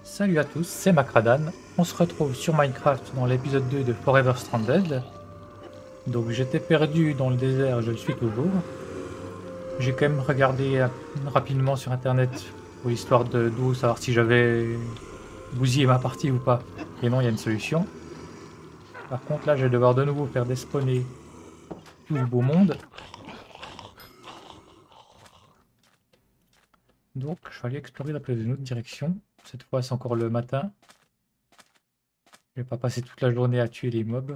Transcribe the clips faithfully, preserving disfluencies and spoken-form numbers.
Salut à tous, c'est Macradan. On se retrouve sur Minecraft dans l'épisode deux de Forever Stranded. Donc j'étais perdu dans le désert, je le suis toujours. J'ai quand même regardé euh, rapidement sur internet pour l'histoire de d'où savoir si j'avais bousillé ma partie ou pas. Et non, il y a une solution. Par contre là, je vais devoir de nouveau faire despawner tout le beau monde. Donc je vais aller explorer la place d'une autre direction. Cette fois c'est encore le matin. Je vais pas passer toute la journée à tuer les mobs.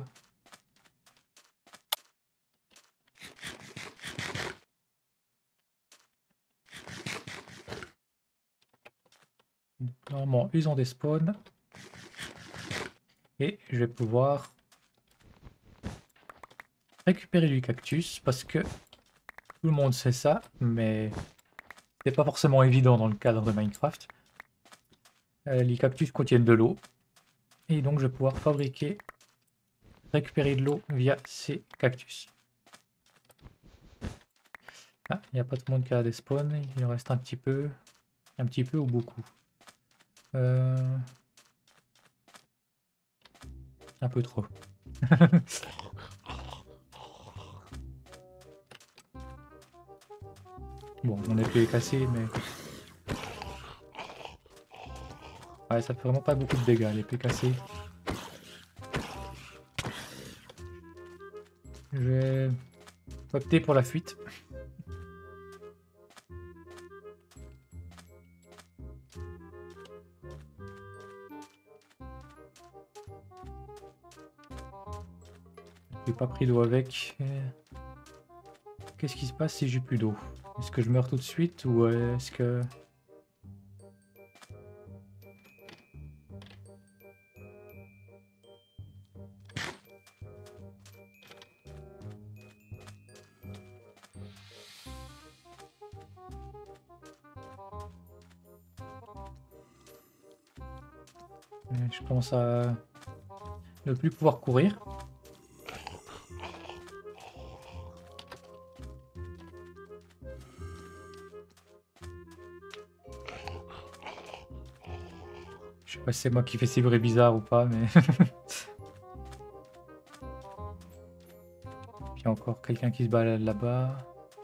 Normalement, ils ont des spawns. Et je vais pouvoir récupérer du cactus parce que tout le monde sait ça, mais c'est pas forcément évident dans le cadre de Minecraft. Euh, les cactus contiennent de l'eau et donc je vais pouvoir fabriquer, récupérer de l'eau via ces cactus. Ah, il n'y a pas tout le monde qui a des spawns, il en reste un petit peu, un petit peu ou beaucoup. Euh... Un peu trop. Bon, mon épée est cassée, mais... Ouais, ça fait vraiment pas beaucoup de dégâts, l'épée cassée. Je vais opter pour la fuite. J'ai pas pris d'eau avec. Qu'est-ce qui se passe si j'ai plus d'eau? Est-ce que je meurs tout de suite ou est-ce que... Je commence à ne plus pouvoir courir. Je sais pas si c'est moi qui fais ces bruits bizarres ou pas, mais... Il y a encore quelqu'un qui se balade là-bas.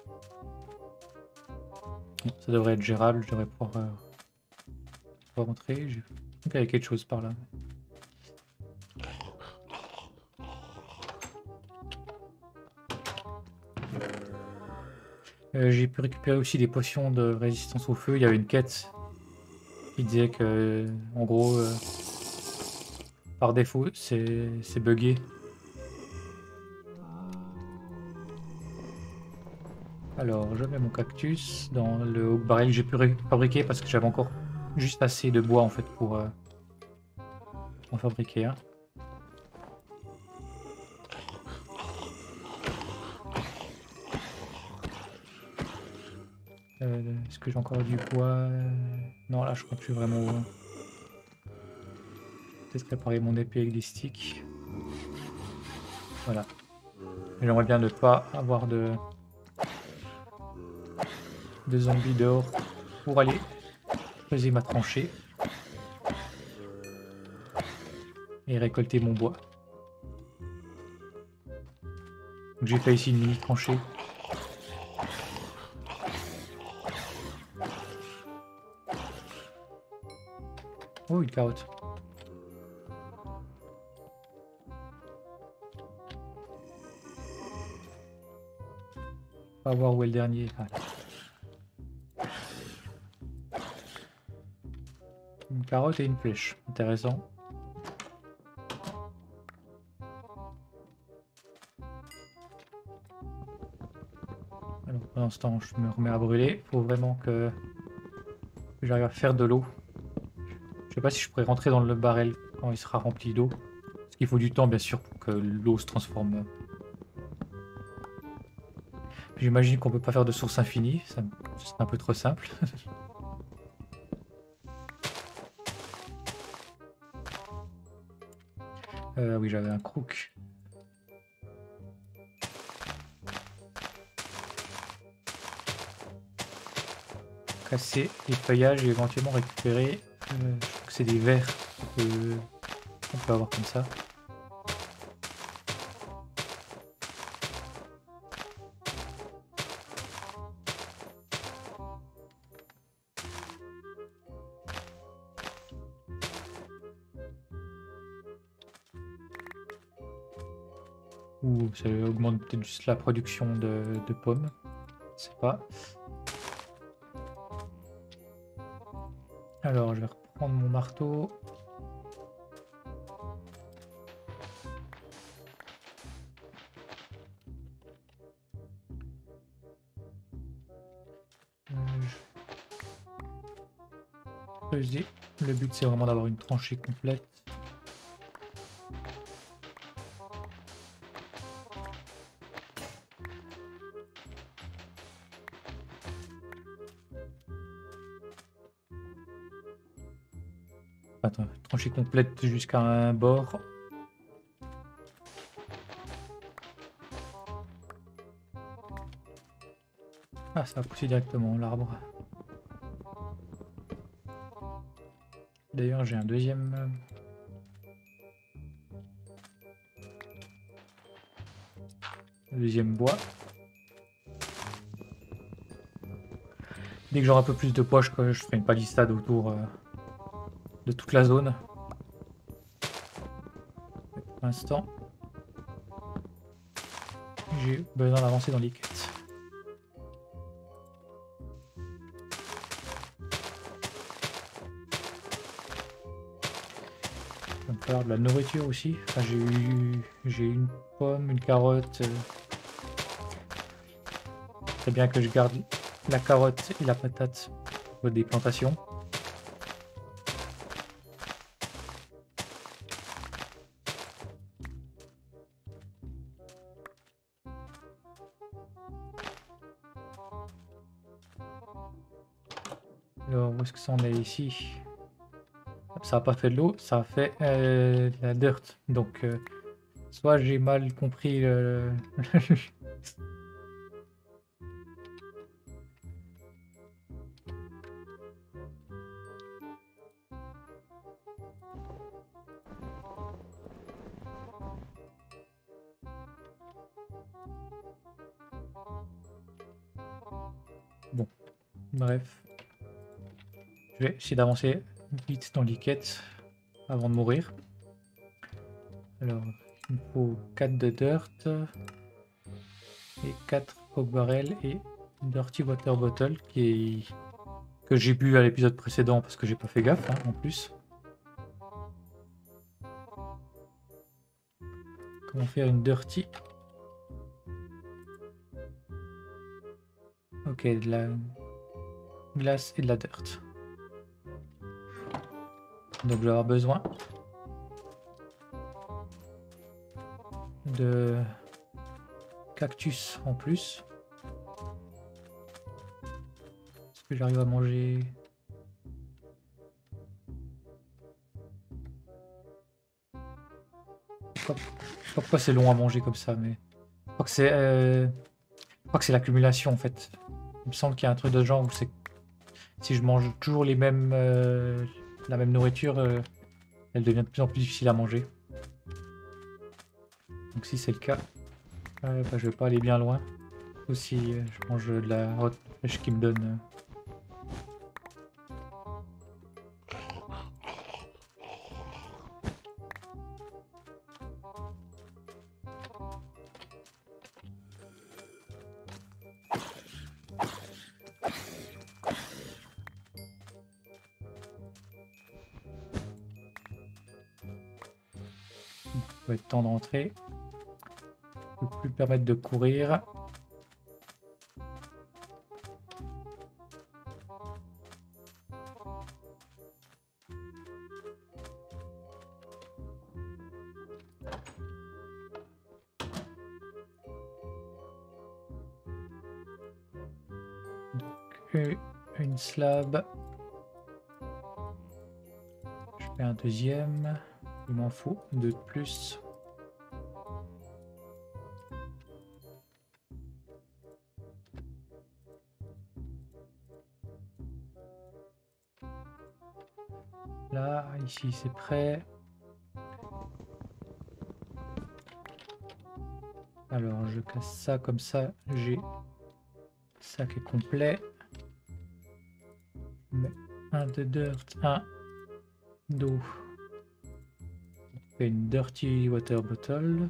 Bon, ça devrait être gérable, je devrais pouvoir, euh, pouvoir rentrer. Je... Donc il y a quelque chose par là. Euh, j'ai pu récupérer aussi des potions de résistance au feu. Il y avait une quête qui disait que, en gros, euh, par défaut, c'est buggé. Alors, je mets mon cactus dans le baril que j'ai pu fabriquer parce que j'avais encore juste assez de bois en fait pour euh, en fabriquer un. Euh, Est-ce que j'ai encore du bois? Non, là je compte plus vraiment. Peut-être réparer mon épée avec des sticks. Voilà. J'aimerais bien ne pas avoir de... de zombies dehors pour aller creuser ma tranchée et récolter mon bois. J'ai fait ici une mini tranchée. Oh, une carotte. On va voir où est le dernier. Ah. Une carotte et une flèche. Intéressant. Alors pendant ce temps, je me remets à brûler. Faut vraiment que j'arrive à faire de l'eau. Je sais pas si je pourrais rentrer dans le barrel quand il sera rempli d'eau. Parce qu'il faut du temps, bien sûr, pour que l'eau se transforme. J'imagine qu'on peut pas faire de source infinie. C'est un peu trop simple. euh, oui, j'avais un crook. Casser les feuillages et éventuellement récupérer... Euh, c'est des verres que on peut avoir comme ça. Ou ça augmente peut-être juste la production de, de pommes. Je sais pas. Alors je vais reprendre mon marteau. Euh, je... Creuser. Le but c'est vraiment d'avoir une tranchée complète. Attends, tranchée complète jusqu'à un bord. Ah, ça a poussé directement l'arbre. D'ailleurs, j'ai un deuxième. Deuxième bois. Dès que j'aurai un peu plus de poids, je, je ferai une palissade autour euh, de toute la zone. Pour l'instant, j'ai besoin d'avancer dans les quêtes. Il va me falloir de la nourriture aussi. Enfin, j'ai eu, j'ai une pomme, une carotte. C'est bien que je garde la carotte et la patate pour des plantations. Alors, où est-ce que ça en est ici? Ça n'a pas fait de l'eau, ça a fait euh, de la dirt. Donc, euh, soit j'ai mal compris le... Bon, bref. Je vais essayer d'avancer vite dans les quêtes avant de mourir. Alors, il me faut quatre de dirt et quatre oak barrel et dirty water bottle qui est... que j'ai bu à l'épisode précédent parce que j'ai pas fait gaffe hein, en plus. Comment faire une dirty? Ok, de la glace et de la dirt. Donc je vais avoir besoin de cactus en plus. Est-ce que j'arrive à manger? Pourquoi, pourquoi c'est long à manger comme ça, mais je crois que c'est euh... je crois que c'est l'accumulation en fait. Il me semble qu'il y a un truc de genre où c'est si je mange toujours les mêmes euh... la même nourriture, euh... elle devient de plus en plus difficile à manger. Donc si c'est le cas, euh, bah, je vais pas aller bien loin. Aussi, euh, je mange de la hot fraîche qui me donne. Euh... Ça va être temps d'entrer. Je peux plus permettre de courir. Donc une slab. Je fais un deuxième. Il m'en faut deux de plus. Là, ici c'est prêt. Alors je casse ça comme ça, j'ai ça qui est complet. Je mets un de dirt, un d'eau. On fait une dirty water bottle.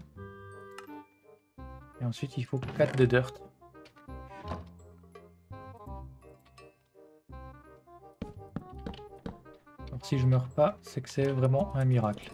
Et ensuite il faut quatre de dirt. Alors si je meurs pas, c'est que c'est vraiment un miracle.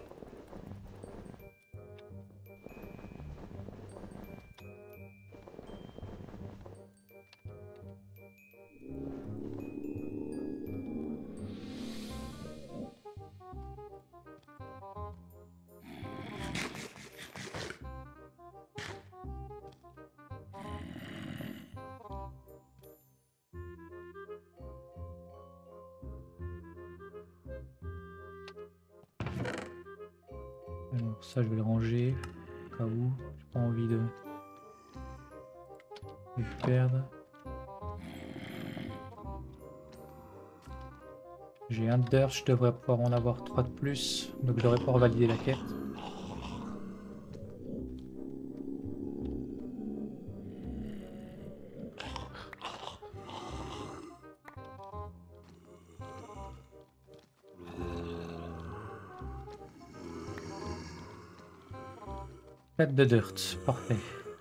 Alors ça je vais le ranger au cas où j'ai pas envie de, de le perdre. J'ai un dirt, je devrais pouvoir en avoir trois de plus, donc je devrais pouvoir valider la quête. quatre de dirt, parfait.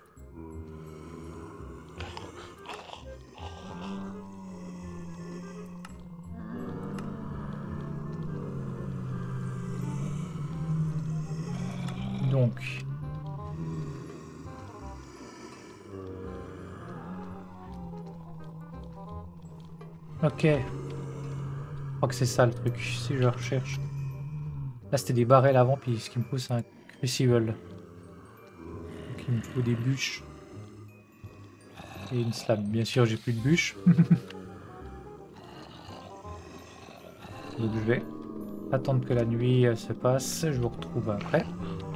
Donc... Ok. Je crois que c'est ça le truc, si je recherche. Là c'était des barrels avant, puis ce qui me faut c'est un crucible. Donc il me faut des bûches. Et une slab. Bien sûr j'ai plus de bûches. Donc je vais attendre que la nuit se passe, je vous retrouve après.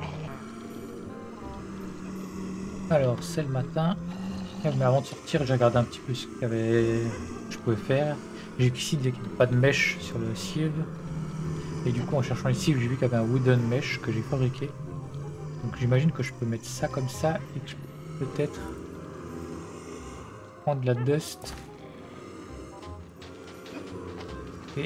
Alors c'est le matin. Mais avant de sortir j'ai regardé un petit peu ce qu'il y avait... que je pouvais faire. J'ai vu qu'ici il disait qu'il n'y avait pas de mèche sur le sieve. Et du coup en cherchant ici j'ai vu qu'il y avait un wooden mesh que j'ai fabriqué. Donc j'imagine que je peux mettre ça comme ça et que je peux peut-être prendre la dust et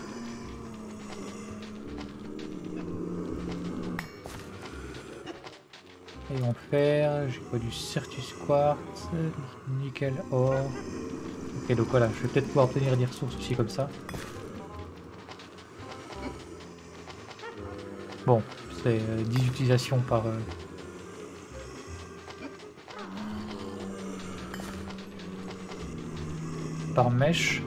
et en faire, j'ai pas du Certus Quartz, nickel, or. Ok donc voilà, je vais peut-être pouvoir obtenir des ressources aussi comme ça. Bon, c'est dix utilisations par... Euh... par mèche.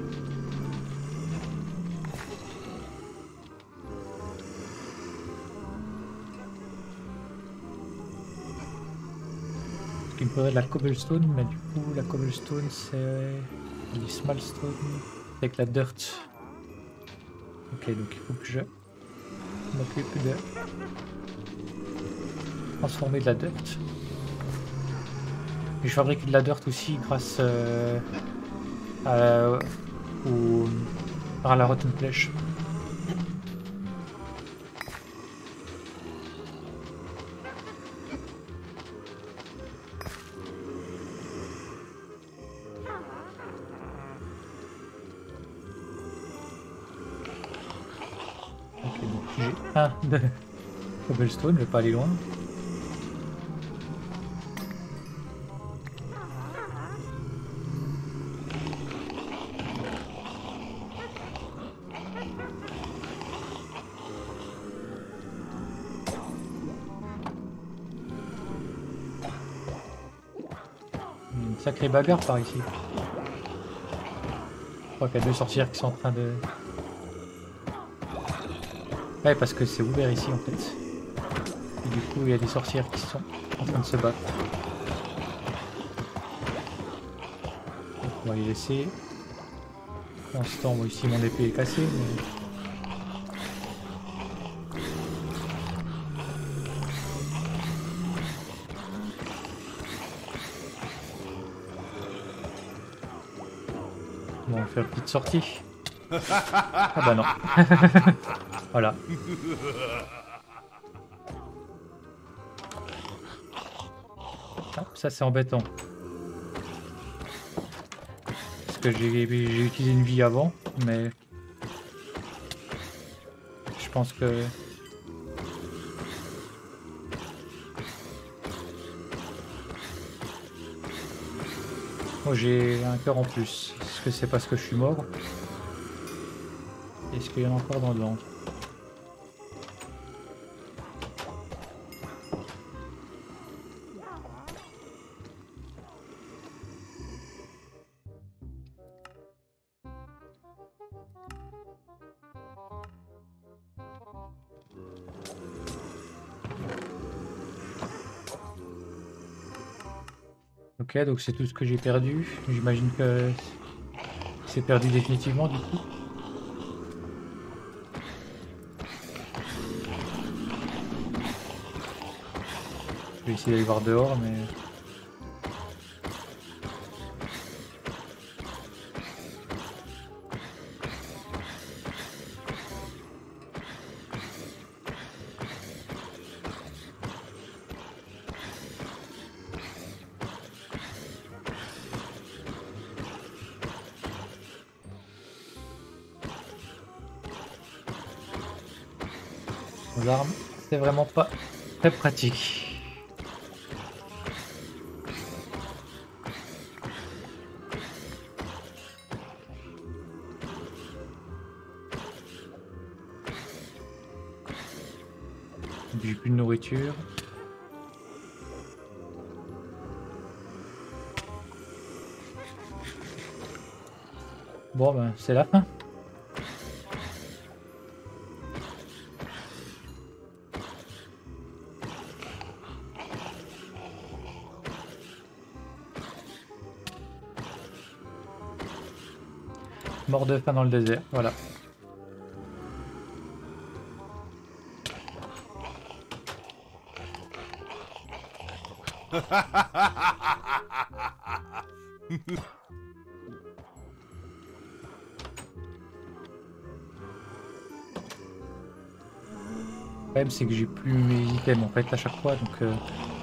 Il me faudrait de la cobblestone, mais du coup la cobblestone c'est du small stone avec la dirt. Ok donc il faut que je m'occupe de transformer de la dirt. Et je fabrique de la dirt aussi grâce euh, à, au, à la rotten flesh. Ok donc j'ai un de cobblestone, je vais pas aller loin. Sacrée bagarre par ici. Je crois qu'il y a deux sorcières qui sont en train de... Ouais, parce que c'est ouvert ici en fait. Et du coup, il y a des sorcières qui sont en train de se battre. Donc, on va les laisser. Pour l'instant, moi ici, mon épée est cassée. Mais... on va faire une petite sortie. Ah bah non. Voilà. Ah, ça c'est embêtant. Parce que j'ai j'ai utilisé une vie avant, mais je pense que... Moi j'ai un cœur en plus. Est-ce que c'est parce que je suis mort? Est-ce qu'il y en a encore dans le ventre? Ok, donc c'est tout ce que j'ai perdu. J'imagine que c'est perdu définitivement du coup. Je vais essayer d'aller voir dehors, mais... Aux armes, c'est vraiment pas très pratique. J'ai plus de nourriture. Bon ben c'est la fin. Mort de faim dans le désert, voilà. Le problème c'est que j'ai plus mes items en fait à chaque fois, donc euh...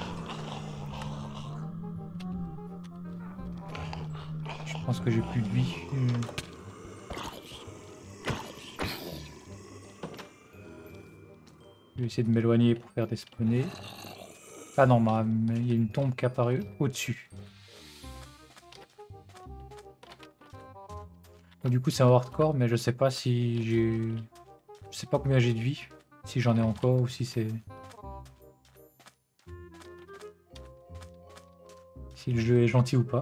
je pense que j'ai plus de vie. Je vais essayer de m'éloigner pour faire des spawners. Ah non, mais il y a une tombe qui est apparue au-dessus. Du coup c'est un hardcore, mais je sais pas si j'ai... Je sais pas combien j'ai de vie, si j'en ai encore ou si c'est... Si le jeu est gentil ou pas.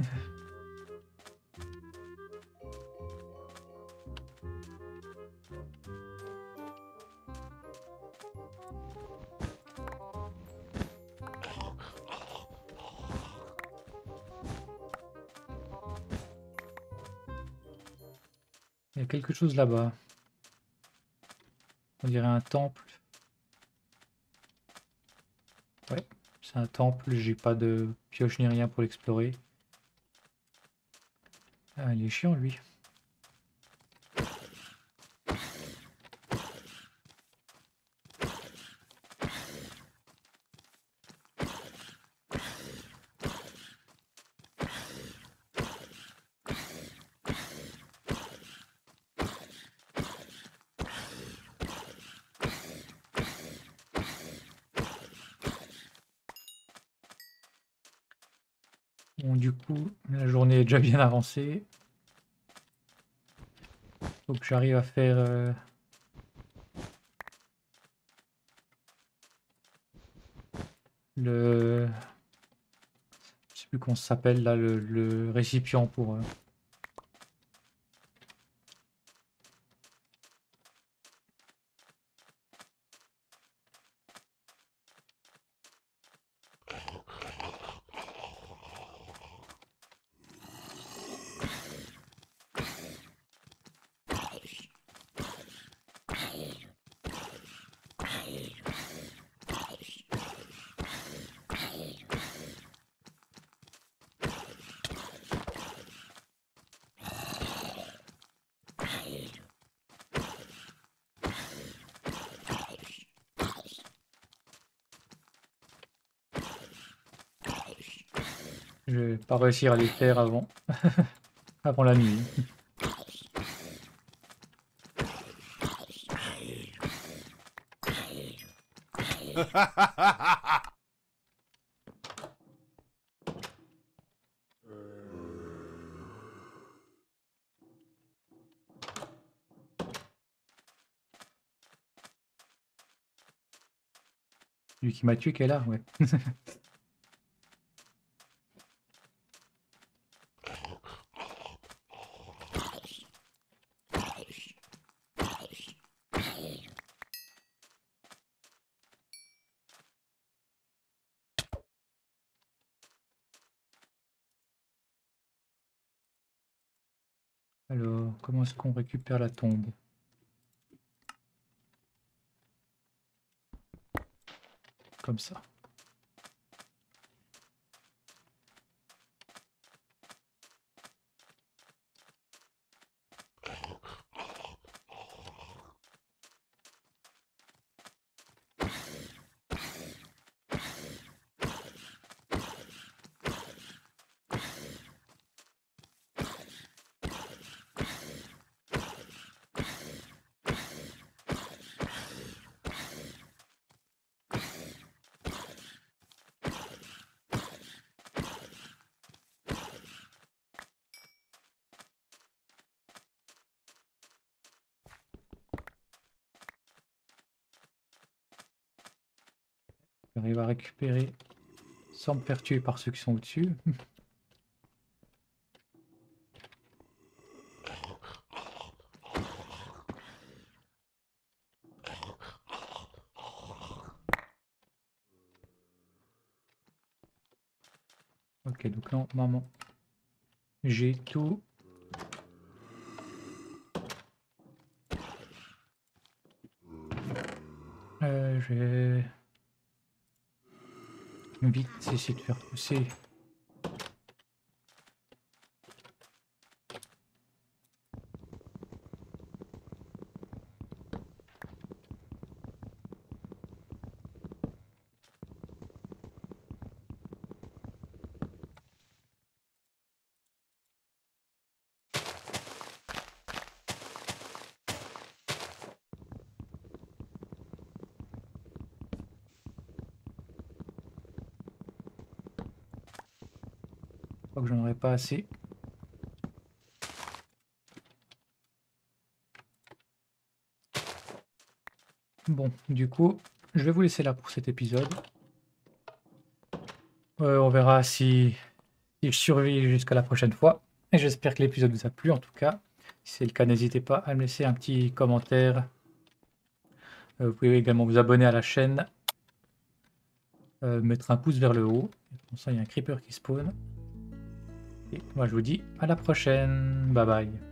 Il y a quelque chose là-bas. On dirait un temple. Ouais, c'est un temple, j'ai pas de pioche ni rien pour l'explorer. Ah, il est chiant lui. Bon, du coup, la journée est déjà bien avancée. Faut que j'arrive à faire... Euh... le... Je sais plus comment ça s'appelle là, le, le récipient pour... Euh... Je vais pas réussir à les faire avant, avant la nuit. Lui qui m'a tué qui est là, ouais. Alors, comment est-ce qu'on récupère la tombe? Comme ça. J'arrive à récupérer sans me faire tuer par ceux qui sont au-dessus. Ok, donc non, maman. J'ai tout. Euh, je vais vite essayer de faire pousser. Je crois que j'en aurais pas assez. Bon, du coup, je vais vous laisser là pour cet épisode. Euh, on verra si, si je survis jusqu'à la prochaine fois. Et j'espère que l'épisode vous a plu en tout cas. Si c'est le cas, n'hésitez pas à me laisser un petit commentaire. Euh, vous pouvez également vous abonner à la chaîne. Euh, mettre un pouce vers le haut. Comme ça, il y a un creeper qui spawn. Et moi, je vous dis à la prochaine. Bye bye.